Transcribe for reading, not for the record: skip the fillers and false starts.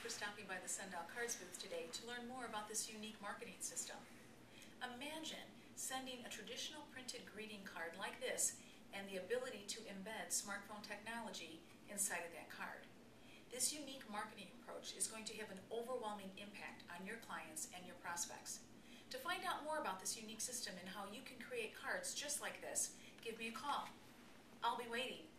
for stopping by the Send-Out Cards booth today to learn more about this unique marketing system. Imagine sending a traditional printed greeting card like this and the ability to embed smartphone technology inside of that card. This unique marketing approach is going to have an overwhelming impact on your clients and your prospects. To find out more about this unique system and how you can create cards just like this, give me a call. I'll be waiting.